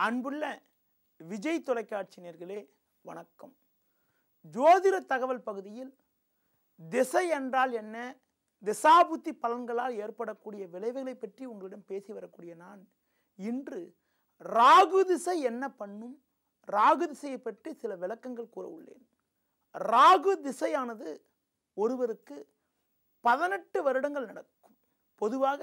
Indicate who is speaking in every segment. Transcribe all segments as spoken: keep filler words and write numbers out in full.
Speaker 1: அன்புள்ள விஜய் தொலைக்காட்சி நேயர்களே வணக்கம். ஜோதிட தகவல் பகுதியில் திசை என்றால் என்ன, திசாபுத்தி பலன்களால் ஏற்படக்கூடிய விளைவுகளை பற்றி உங்களிடம் பேசி வரக்கூடிய நான் இன்று ராகு திசை என்ன பண்ணும், ராகு திசையை பற்றி சில விளக்கங்கள் கூற உள்ளேன். ராகு திசையானது ஒருவருக்கு பதினெட்டு வருடங்கள் நடக்கும். பொதுவாக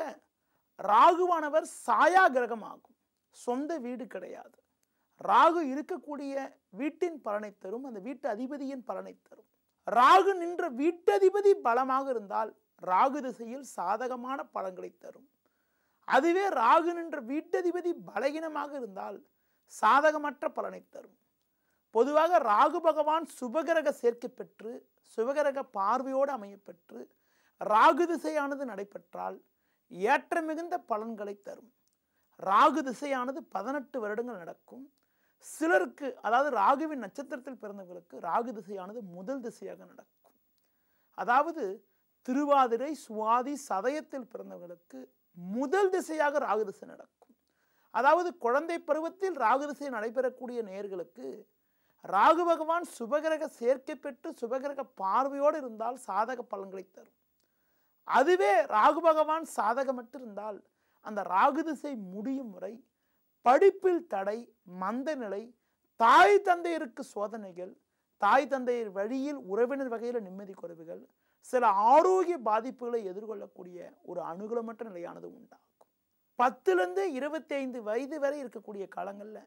Speaker 1: ராகுவானவர் சாயா கிரகம் ஆகும், சொந்த வீடு கிடையாது. ராகு இருக்கக்கூடிய வீட்டின் பலனை தரும், அந்த வீட்டு அதிபதியின் பலனை தரும். ராகு நின்ற வீட்டதிபதி பலமாக இருந்தால் ராகு திசையில் சாதகமான பலன்களை தரும். அதுவே ராகு நின்ற வீட்டதிபதி பலகீனமாக இருந்தால் சாதகமற்ற பலனை தரும். பொதுவாக ராகு பகவான் சுபகிரக சேர்க்கை பெற்று சுபகிரக பார்வையோடு அமையப்பெற்று ராகு திசையானது நடைபெற்றால் ஏற்ற மிகுந்த பலன்களை தரும். ராகு திசையானது பதினெட்டு வருடங்கள் நடக்கும். சிலருக்கு, அதாவது ராகுவின் நட்சத்திரத்தில் பிறந்தவர்களுக்கு ராகு திசையானது முதல் திசையாக நடக்கும். அதாவது திருவாதிரை சுவாதி சதயத்தில் பிறந்தவர்களுக்கு முதல் திசையாக ராகு திசை நடக்கும். அதாவது குழந்தை பருவத்தில் ராகு திசை நடைபெறக்கூடிய நேயர்களுக்கு ராகு பகவான் சுபகிரக சேர்க்கை பெற்று சுபகிரக பார்வையோடு இருந்தால் சாதக பலன்களை தரும். அதுவே ராகு பகவான் சாதகமற்று இருந்தால் அந்த ராகு திசை முடியும் வரை படிப்பில் தடை, மந்த நிலை, தாய் தந்தையருக்கு சோதனைகள், தாய் தந்தையர் வழியில் உறவினர் வகையில் நிம்மதி குறைவுகள், சில ஆரோக்கிய பாதிப்புகளை எதிர்கொள்ளக்கூடிய ஒரு அனுகூலமற்ற நிலையானது உண்டாகும். பத்திலிருந்து இருபத்தி ஐந்து வயது வரை இருக்கக்கூடிய காலங்களில்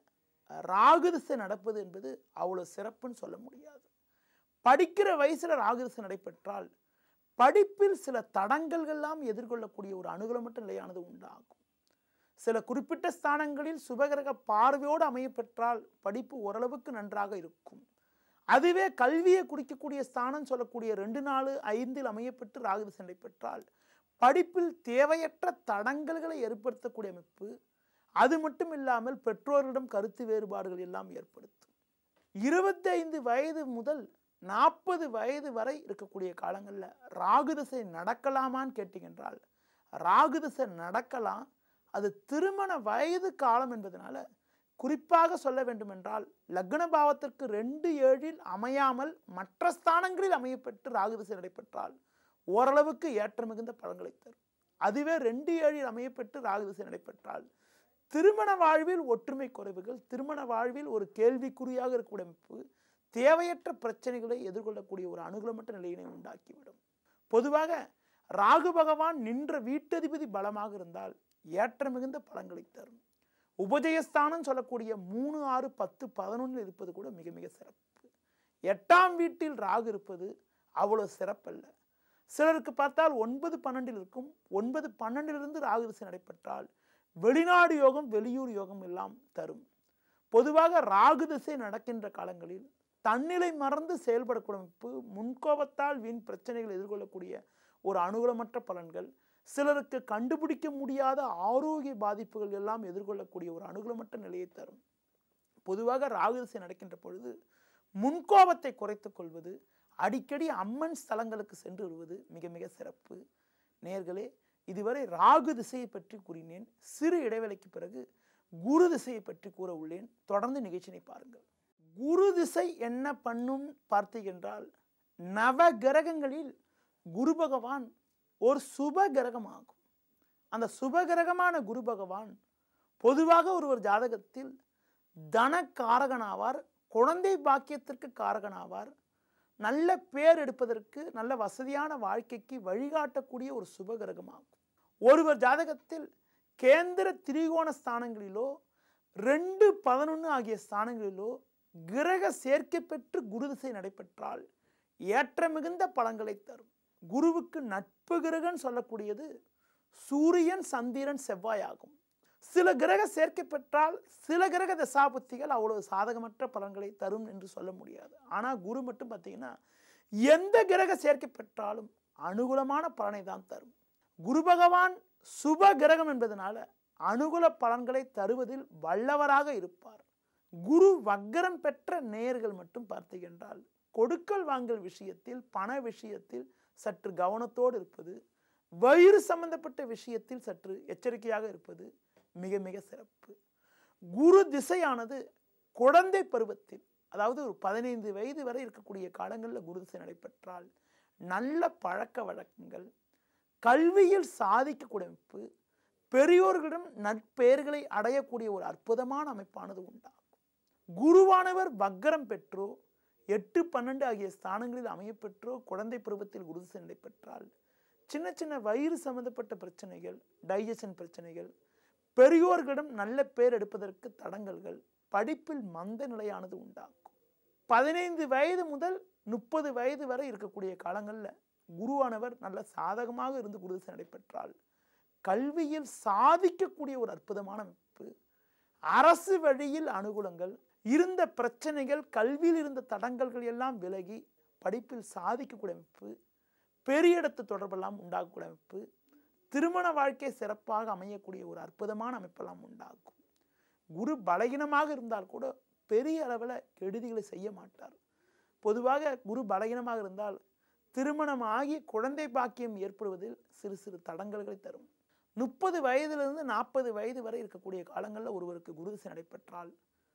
Speaker 1: ராகு திசை நடப்பது என்பது அவ்வளவு சிறப்புன்னு சொல்ல முடியாது. படிக்கிற வயசுல ராகு திசை நடைபெற்றால் படிப்பில் சில தடங்கல்கள்லாம் எதிர்கொள்ளக்கூடிய ஒரு அனுகூலமற்ற நிலையானது உண்டாகும். சில குறிப்பிட்ட ஸ்தானங்களில் சுபகிரக பார்வையோடு அமையப்பெற்றால் படிப்பு ஓரளவுக்கு நன்றாக இருக்கும். அதுவே கல்வியை குறிக்கக்கூடிய ஸ்தானம் சொல்லக்கூடிய ரெண்டு நாலு ஐந்தில் அமையப்பெற்று ராகு திசை நடைபெற்றால் படிப்பில் தேவையற்ற தடங்கல்களை ஏற்படுத்தக்கூடிய அமைப்பு. அது மட்டும் இல்லாமல் பெற்றோர்களிடம் கருத்து வேறுபாடுகள் எல்லாம் ஏற்படுத்தும். இருபத்தி ஐந்து வயது முதல் நாற்பது வயது வரை இருக்கக்கூடிய காலங்களில் ராகு திசை நடக்கலாமான்னு கேட்டீங்கன்றால் ராகு திசை நடக்கலாம். அது திருமண வயது காலம் என்பதனால குறிப்பாக சொல்ல வேண்டும் என்றால் லக்ன பாவத்திற்கு ரெண்டு ஏழில் அமையாமல் மற்ற ஸ்தானங்களில் அமையப்பெற்று ராகு திசை நடைபெற்றால் ஓரளவுக்கு ஏற்ற மிகுந்த பலன்களை தரும். அதுவே ரெண்டு ஏழில் அமையப்பெற்று ராகு திசை நடைபெற்றால் திருமண வாழ்வில் ஒற்றுமை குறைவுகள், திருமண வாழ்வில் ஒரு கேள்விக்குறியாக இருக்கக்கூடிய அமைப்பு, தேவையற்ற பிரச்சனைகளை எதிர்கொள்ளக்கூடிய ஒரு அனுகூலமற்ற நிலையினை உண்டாக்கிவிடும். பொதுவாக ராகு பகவான் நின்ற வீட்டதிபதி பலமாக இருந்தால் ஏற்ற மிகுந்த பலன்களை தரும். உபஜயஸ்தானம் சொல்லக்கூடிய மூணு ஆறு பத்து பதினொன்றில் இருப்பது கூட மிக மிக சிறப்பு. எட்டாம் வீட்டில் ராகு இருப்பது அவ்வளவு சிறப்பல்ல. சிலருக்கு பார்த்தால் ஒன்பது பன்னெண்டில் இருக்கும். ஒன்பது பன்னெண்டிலிருந்து ராகு திசை நடைபெற்றால் வெளிநாடு யோகம், வெளியூர் யோகம் எல்லாம் தரும். பொதுவாக ராகு திசை நடக்கின்ற காலங்களில் தன்னிலை மறந்து செயல்படக்கூடிய அமைப்பு, முன்கோபத்தால் வீண் பிரச்சனைகள் எதிர்கொள்ளக்கூடிய ஒரு அனுகூலமற்ற பலன்கள், சிலருக்கு கண்டுபிடிக்க முடியாத ஆரோக்கிய பாதிப்புகள் எல்லாம் எதிர்கொள்ளக்கூடிய ஒரு அனுகூலமற்ற நிலையை தரும். பொதுவாக ராகு திசை நடக்கின்ற பொழுது முன்கோபத்தை குறைத்துக் கொள்வது, அடிக்கடி அம்மன் ஸ்தலங்களுக்கு சென்று வருவது மிக மிக சிறப்பு. நேயர்களே, இதுவரை ராகு திசையை பற்றி கூறினேன். சிறு இடைவேளைக்கு பிறகு குரு திசையை பற்றி கூற உள்ளேன். தொடர்ந்து நிகழ்ச்சியை பாருங்கள். குரு திசை என்ன பண்ணும் பார்த்தீங்கன்றால் நவ கிரகங்களில் குரு பகவான் ஒரு சுப கிரகமாகும். அந்த சுப கிரகமான குரு பகவான் பொதுவாக ஒருவர் ஜாதகத்தில் தன காரகனாவார், குழந்தை பாக்கியத்திற்கு காரகனாவார், நல்ல பேர் எடுப்பதற்கு, நல்ல வசதியான வாழ்க்கைக்கு வழிகாட்டக்கூடிய ஒரு சுப கிரகமாகும். ஒருவர் ஜாதகத்தில் கேந்திர திரிகோண ஸ்தானங்களிலோ ரெண்டு பதினொன்று ஆகிய ஸ்தானங்களிலோ கிரக சேர்க்கை பெற்று குரு திசை நடைபெற்றால் ஏற்ற மிகுந்த பலன்களை தரும். குருவுக்கு நட்பு கிரகன் சொல்லக்கூடியது சூரியன், சந்திரன், செவ்வாய் ஆகும். சில கிரக சேர்க்கை பெற்றால் சில கிரக தசாபுத்திகள் அவ்வளவு சாதகமற்ற பலன்களை தரும் என்று சொல்ல முடியாது. ஆனால் குரு மட்டும் பார்த்தீங்கன்னா எந்த கிரக சேர்க்கை பெற்றாலும் அனுகூலமான பலனை தான் தரும். குரு பகவான் சுப கிரகம் என்பதனால அனுகூல பலன்களை தருவதில் வல்லவராக இருப்பார். குரு வக்கரம் பெற்ற நேயர்கள் மட்டும் பார்த்தீங்கன்றால் கொடுக்கல் வாங்கல் விஷயத்தில், பண விஷயத்தில் சற்று கவனத்தோடு இருப்பது, வயிறு சம்பந்தப்பட்ட விஷயத்தில் சற்று எச்சரிக்கையாக இருப்பது மிக மிக சிறப்பு. குரு திசையானது குழந்தை பருவத்தில், அதாவது ஒரு பதினைந்து வயது வரை இருக்கக்கூடிய காலங்களில் குரு திசை நடைபெற்றால் நல்ல பழக்க வழக்கங்கள், கல்வியில் சாதிக்கக்கூடிய அமைப்பு, பெரியோர்களிடம் நற்பெயர்களை அடையக்கூடிய ஒரு அற்புதமான அமைப்பானது உண்டாகும். குருவானவர் வக்கரம் பெற்றோ எட்டு பன்னெண்டு ஆகிய ஸ்தானங்களில் அமையப்பெற்றோ குழந்தை பருவத்தில் குரு திசை நடைபெற்றால் சின்ன சின்ன வயிறு சம்பந்தப்பட்ட பிரச்சனைகள், டைஜஷன் பிரச்சனைகள், பெரியோர்களிடம் நல்ல பேர் எடுப்பதற்கு தடங்கல்கள், படிப்பில் மந்த நிலையானது உண்டாகும். பதினைந்து வயது முதல் முப்பது வயது வரை இருக்கக்கூடிய காலங்களில் குருவானவர் நல்ல சாதகமாக இருந்து குரு திசை நடைபெற்றால் கல்வியில் சாதிக்கக்கூடிய ஒரு அற்புதமான அமைப்பு, அரசு வழியில் அனுகூலங்கள், இருந்த பிரச்சனைகள், கல்வியில் இருந்த தடங்கல்கள் எல்லாம் விலகி படிப்பில் சாதிக்கக்கூடிய அமைப்பு, பெரிய இடத்து தொடர்பெல்லாம் உண்டாகக்கூடிய அமைப்பு, திருமண வாழ்க்கை சிறப்பாக அமையக்கூடிய ஒரு அற்புதமான அமைப்பெல்லாம் உண்டாகும். குரு பலகீனமாக இருந்தால் கூட பெரிய அளவில் கெடுதிகளை செய்ய மாட்டார். பொதுவாக குரு பலகீனமாக இருந்தால் திருமணமாகி குழந்தை பாக்கியம் ஏற்படுவதில் சிறு சிறு தடங்கல்களை தரும். முப்பது வயதிலிருந்து நாற்பது வயது வரை இருக்கக்கூடிய காலங்களில் ஒருவருக்கு குரு திசை நடைபெற்றால்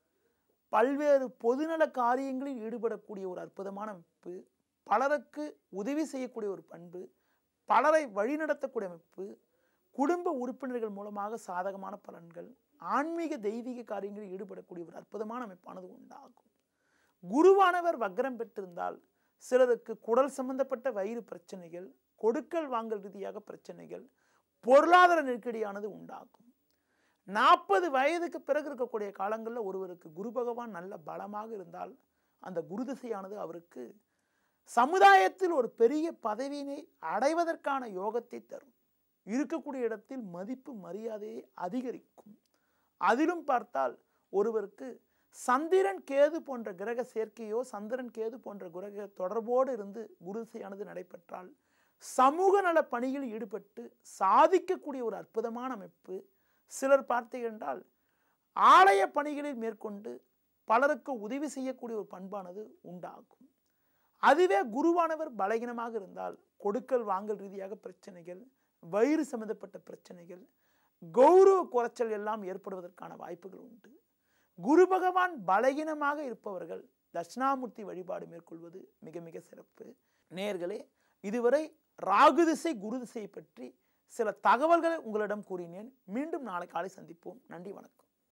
Speaker 1: பல்வேறு பொதுநல காரியங்களில் ஈடுபடக்கூடிய ஒரு அற்புதமான அமைப்பு, பலருக்கு உதவி செய்யக்கூடிய ஒரு பண்பு, பலரை வழிநடத்தக்கூடிய அமைப்பு, குடும்ப உறுப்பினர்கள் மூலமாக சாதகமான பலன்கள், ஆன்மீக தெய்வீக காரியங்களில் ஈடுபடக்கூடிய ஒரு அற்புதமான அமைப்பானது உண்டாகும். குருவானவர் வக்ரம் பெற்றிருந்தால் சிலருக்கு குடல் சம்பந்தப்பட்ட வயிறு பிரச்சனைகள், கொடுக்கல் வாங்கல் ரீதியாக பிரச்சனைகள், பொருளாதார நெருக்கடியானது உண்டாகும். நாற்பது வயதுக்கு பிறகு இருக்கக்கூடிய காலங்களில் ஒருவருக்கு குரு பகவான் நல்ல பலமாக இருந்தால் அந்த குரு திசையானது அவருக்கு சமுதாயத்தில் ஒரு பெரிய பதவியினை அடைவதற்கான யோகத்தை தரும். இருக்கக்கூடிய இடத்தில் மதிப்பு மரியாதையை அதிகரிக்கும். அதிலும் பார்த்தால் ஒருவருக்கு சந்திரன் கேது போன்ற கிரக சேர்க்கையோ, சந்திரன் கேது போன்ற கிரக தொடர்போடு இருந்து குரு திசையானது நடைபெற்றால் சமூக நல பணியில் ஈடுபட்டு சாதிக்கக்கூடிய ஒரு அற்புதமான அமைப்பு. சிலர் பார்த்தீர்கள் ஆலய பணிகளில் மேற்கொண்டு பலருக்கு உதவி செய்யக்கூடிய ஒரு பண்பானது உண்டாகும். அதுவே குருவானவர் பலகீனமாக இருந்தால் கொடுக்கல் வாங்கல் ரீதியாக பிரச்சனைகள், வயிறு சம்பந்தப்பட்ட பிரச்சனைகள், கௌரவ குறைச்சல் எல்லாம் ஏற்படுவதற்கான வாய்ப்புகள் உண்டு. குரு பகவான் பலகீனமாக இருப்பவர்கள் தட்சிணாமூர்த்தி வழிபாடு மேற்கொள்வது மிக மிக சிறப்பு. நேயர்களே, இதுவரை ராகு திசை குரு திசையை பற்றி சில தகவல்களை உங்களிடம் கூறினேன். மீண்டும் நாளை காலை சந்திப்போம். நன்றி, வணக்கம்.